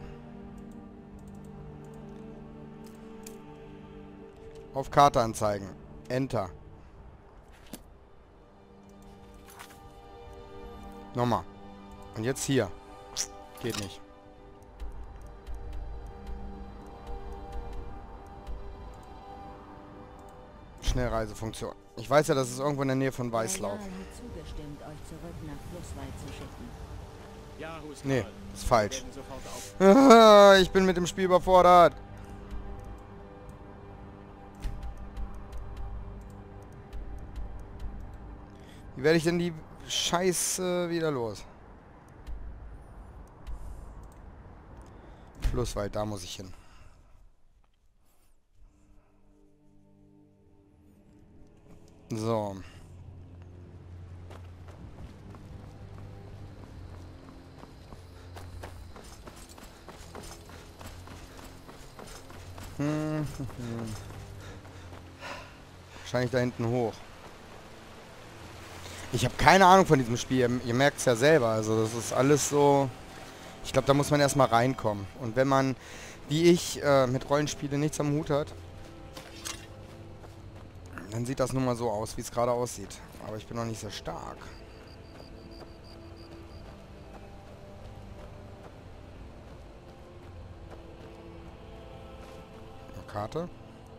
Auf Karte anzeigen. Enter. Nochmal. Und jetzt hier. Geht nicht. Schnellreisefunktion. Ich weiß ja, das ist irgendwo in der Nähe von Weißlauf. Der Jarl hat zugestimmt, euch zurück nach Flusswald zu schicken. Ja, Huskarl. Nee, ist falsch. Wir werden sofort auf. Ich bin mit dem Spiel überfordert. Wie werde ich denn die Scheiße wieder los? Flusswald, da muss ich hin. So. Wahrscheinlich da hinten hoch. Ich habe keine Ahnung von diesem Spiel. Ihr merkt es ja selber. Also das ist alles so... Ich glaube, da muss man erstmal reinkommen. Und wenn man, wie ich, mit Rollenspielen nichts am Hut hat, dann sieht das nun mal so aus, wie es gerade aussieht. Aber ich bin noch nicht sehr stark. Eine Karte.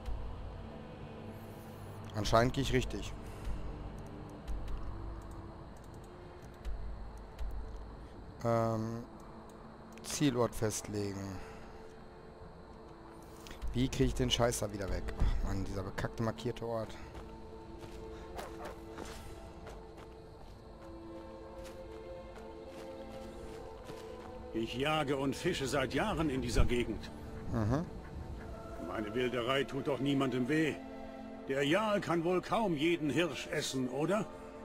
Anscheinend gehe ich richtig. Zielort festlegen. Wie kriege ich den Scheiß da wieder weg? Ach Mann, dieser bekackte markierte Ort. Ich jage und fische seit Jahren in dieser Gegend. Mhm. Meine Wilderei tut doch niemandem weh. Der Jarl kann wohl kaum jeden Hirsch essen, oder?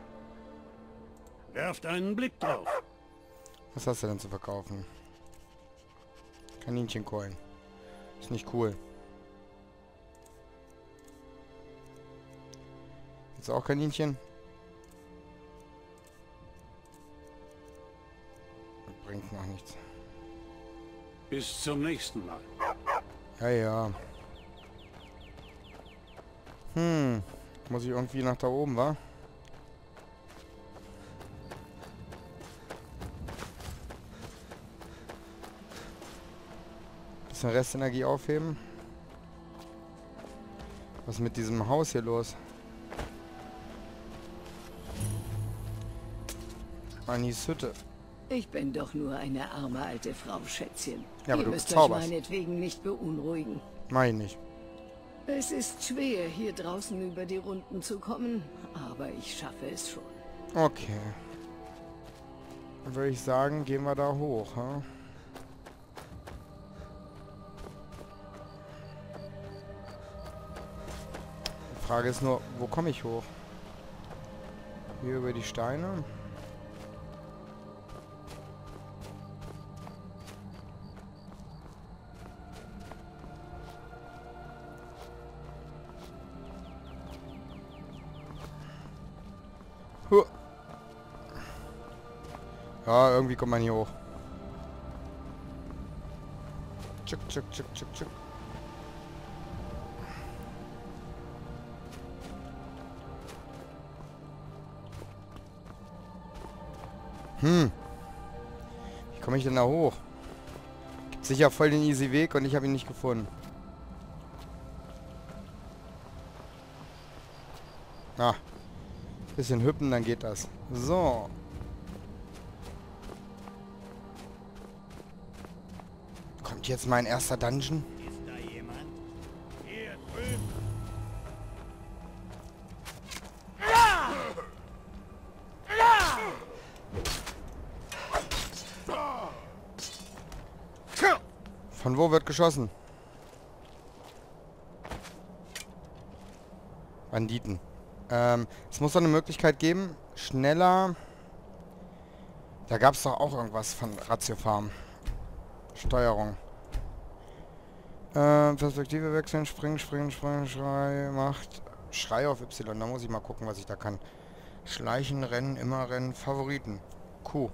Werft einen Blick drauf. Was hast du denn zu verkaufen? Kaninchencoin. Ist nicht cool. Ist auch Kaninchen? Bringt noch nichts. Bis zum nächsten Mal. Ja, ja. Muss ich irgendwie nach da oben, wa? Bisschen Restenergie aufheben. Was ist mit diesem Haus hier los? Anis Hütte. Ich bin doch nur eine arme alte Frau, Schätzchen. Ja, aber Ihr du müsst euch zauberst. meinetwegen nicht beunruhigen. Mein nicht. Es ist schwer, hier draußen über die Runden zu kommen, aber ich schaffe es schon. Okay. Dann würde ich sagen, gehen wir da hoch, ha? Die Frage ist nur, wo komme ich hoch? Hier über die Steine? Huh. Ja, irgendwie kommt man hier hoch. Tschick, tschick, tschick, tschick, tschick. Wie komme ich denn da hoch? Gibt sicher voll den easy Weg und ich habe ihn nicht gefunden. Ah. Bisschen hüppen, dann geht das. So. Kommt jetzt mein erster Dungeon? Ist da jemand? Hier drüben. Von wo wird geschossen? Banditen. Es muss doch eine Möglichkeit geben, schneller... Da gab es doch auch irgendwas von Ratiofarm. Steuerung. Perspektive wechseln, springen, Schrei, Macht. Schrei auf Y, da muss ich mal gucken, was ich da kann. Schleichen, Rennen, immer Rennen, Favoriten. Q.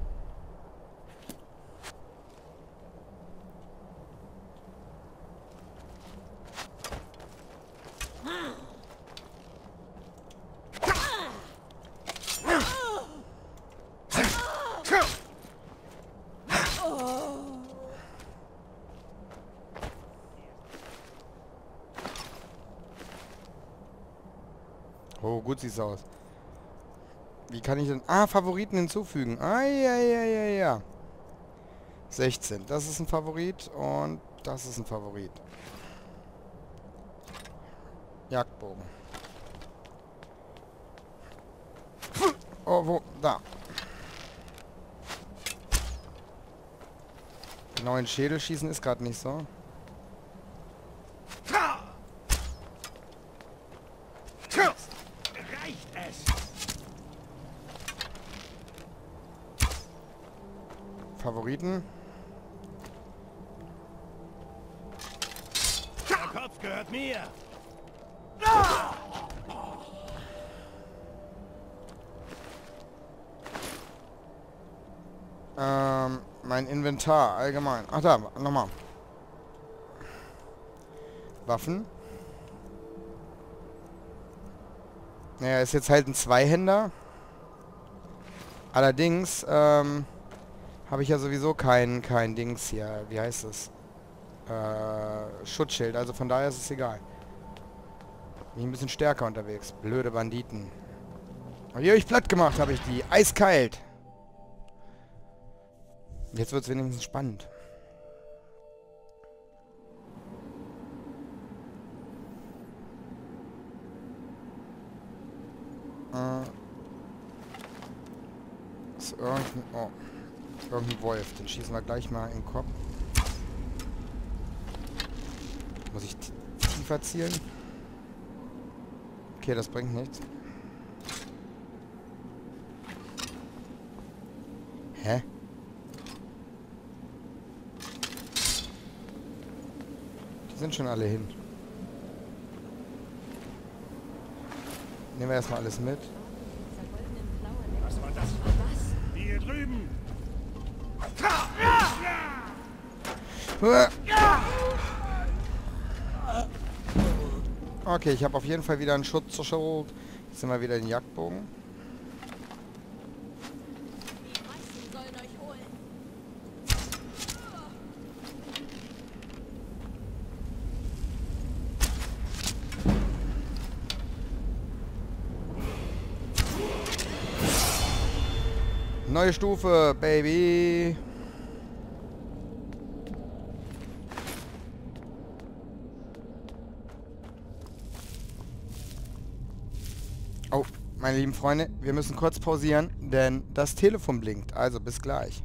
Oh, gut sieht's aus. Wie kann ich denn... Ah, Favoriten hinzufügen. Ah, ja. 16. Das ist ein Favorit und das ist ein Favorit. Jagdbogen. Oh, wo? Da. Genau in den Schädel schießen ist gerade nicht so. Reicht es! Favoriten. Der Kopf gehört mir! Mein Inventar, allgemein. Ach da, nochmal. Waffen. Naja, ist jetzt halt ein Zweihänder. Allerdings, habe ich ja sowieso kein Dings hier. Wie heißt es? Schutzschild. Also von daher ist es egal. Bin ich ein bisschen stärker unterwegs. Blöde Banditen. Aber die habe ich platt gemacht, habe ich die. Eiskalt. Jetzt wird es wenigstens spannend. Ist irgendein... Oh. Irgendein Wolf. Den schießen wir gleich mal in den Kopf. Muss ich tiefer zielen? Okay, das bringt nichts. Hä? Die sind schon alle hin. Nehmen wir erstmal alles mit. Was war das? Was? Hier drüben! Okay, ich habe auf jeden Fall wieder einen Schutzschild. Jetzt sind wir wieder in den Jagdbogen. Neue Stufe, Baby. Oh, meine lieben Freunde, wir müssen kurz pausieren, denn das Telefon blinkt. Also bis gleich.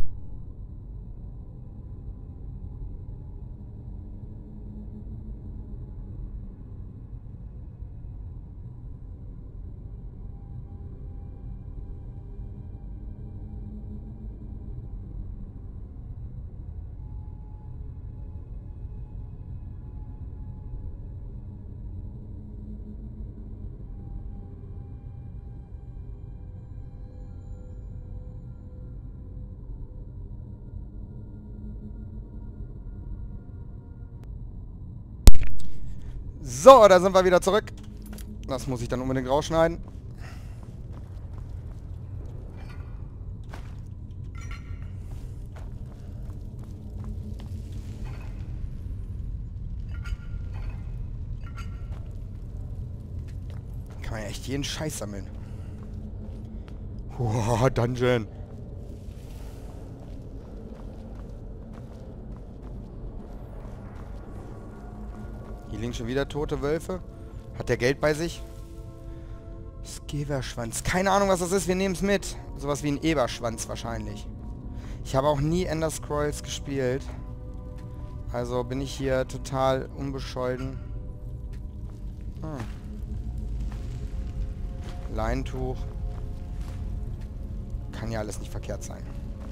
So, da sind wir wieder zurück. Das muss ich dann unbedingt rausschneiden. Kann man ja echt jeden Scheiß sammeln. Wow, Dungeon. Hier liegen schon wieder tote Wölfe. Hat der Geld bei sich? Skeverschwanz. Keine Ahnung, was das ist. Wir nehmen es mit. Sowas wie ein Eberschwanz wahrscheinlich. Ich habe auch nie Ender Scrolls gespielt. Also bin ich hier total unbescholten. Leintuch. Kann ja alles nicht verkehrt sein.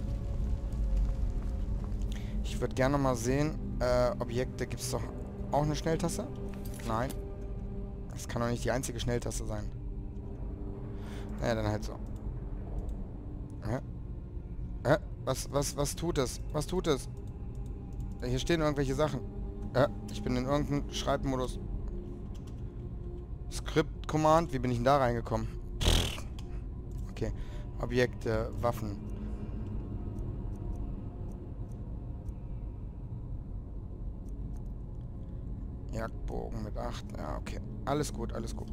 Ich würde gerne mal sehen. Objekte gibt es doch auch eine Schnelltaste? Nein. Das kann doch nicht die einzige Schnelltaste sein. Naja, dann halt so. Was tut es? Was tut es? Hier stehen irgendwelche Sachen. Ich bin in irgendeinem Schreibmodus. Script Command. Wie bin ich denn da reingekommen? Okay. Objekte, Waffen. Jagdbogen mit 8. Ja, okay. Alles gut, alles gut.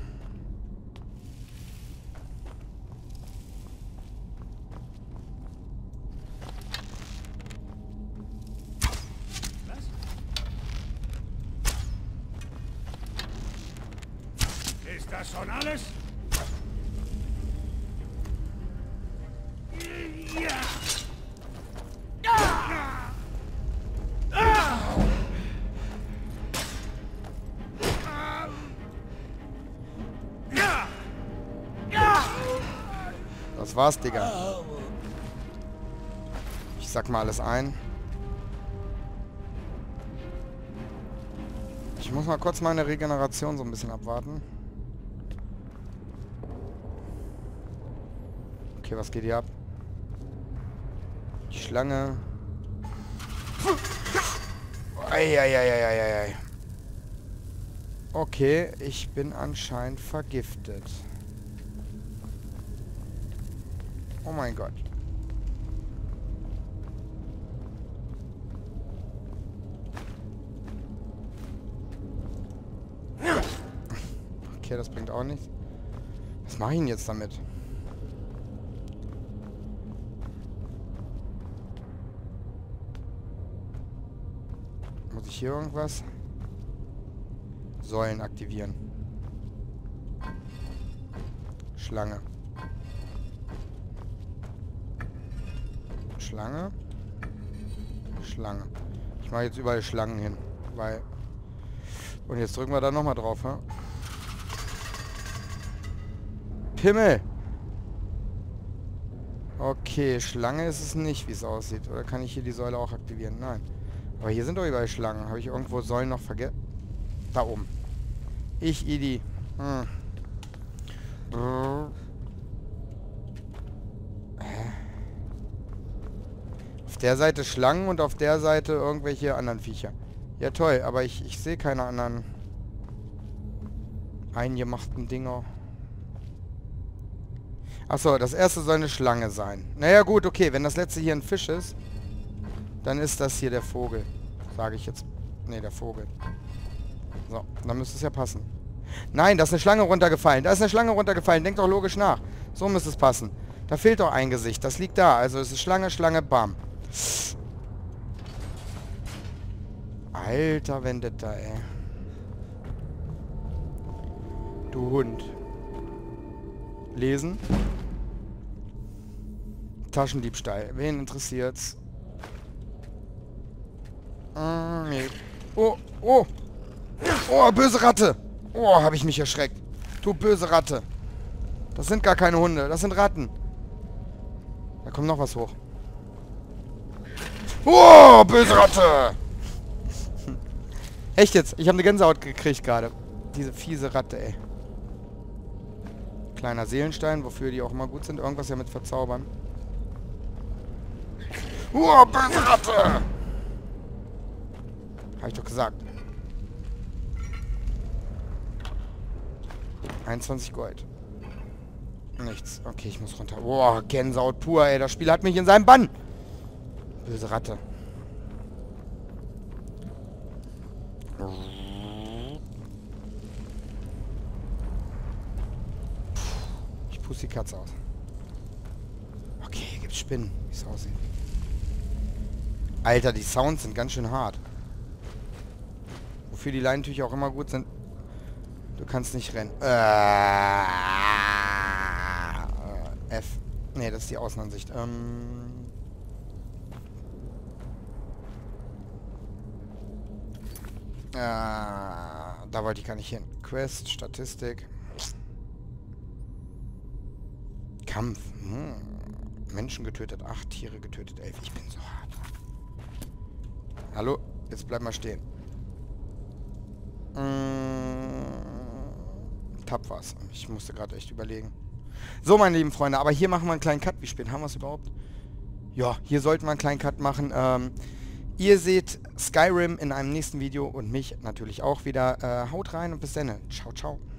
Ist das schon alles? Ja! Das war's, Digga. Ich sag mal alles ein. Ich muss mal kurz meine Regeneration so ein bisschen abwarten. Okay, was geht hier ab? Die Schlange. Eieieiei. Okay, ich bin anscheinend vergiftet. Oh mein Gott. Okay, das bringt auch nichts. Was mache ich denn jetzt damit? Muss ich hier irgendwas? Säulen aktivieren. Schlange. Schlange. Schlange. Ich mache jetzt überall Schlangen hin. Weil... Und jetzt drücken wir da nochmal drauf, ha? Pimmel! Okay, Schlange ist es nicht, wie es aussieht. Oder kann ich hier die Säule auch aktivieren? Nein. Aber hier sind doch überall Schlangen. Habe ich irgendwo Säulen noch vergessen? Da oben. Ich, Idi. Auf der Seite Schlangen und auf der Seite irgendwelche anderen Viecher. Ja toll, aber ich sehe keine anderen eingemachten Dinger. Achso, das erste soll eine Schlange sein. Naja gut, okay, wenn das letzte hier ein Fisch ist, dann ist das hier der Vogel. Sage ich jetzt. Ne, der Vogel. So, dann müsste es ja passen. Nein, da ist eine Schlange runtergefallen. Da ist eine Schlange runtergefallen. Denkt doch logisch nach. So müsste es passen. Da fehlt doch ein Gesicht. Das liegt da. Also es ist Schlange, Schlange, bam. Alter Vendetta, ey. Du Hund. Lesen. Taschendiebstahl. Wen interessiert's? Nee. Oh, oh. Oh, böse Ratte. Oh, habe ich mich erschreckt. Du böse Ratte. Das sind gar keine Hunde. Das sind Ratten. Da kommt noch was hoch. Oh, böse Ratte. Echt jetzt? Ich habe eine Gänsehaut gekriegt gerade. Diese fiese Ratte, ey. Kleiner Seelenstein, wofür die auch immer gut sind. Irgendwas ja mit verzaubern. Oh, böse Ratte. Habe ich doch gesagt. 21 Gold. Nichts. Okay, ich muss runter. Boah, Gänsehaut pur, ey. Das Spiel hat mich in seinem Bann. Böse Ratte. Ich puste die Katze aus. Okay, hier gibt's Spinnen, wie es aussieht. Alter, die Sounds sind ganz schön hart. Wofür die Leinentücher auch immer gut sind. Du kannst nicht rennen. F. Nee, das ist die Außenansicht. Da wollte ich gar nicht hin. Quest, Statistik. Kampf. Menschen getötet 8, Tiere getötet 11. Ich bin so hart. Hallo? Jetzt bleib mal stehen. Tapfers. Ich musste gerade echt überlegen. So, meine lieben Freunde, aber hier machen wir einen kleinen Cut. Wie spät haben wir es überhaupt? Ja, hier sollten wir einen kleinen Cut machen. Ihr seht Skyrim in einem nächsten Video und mich natürlich auch wieder. Haut rein und bis dann. Ciao, ciao.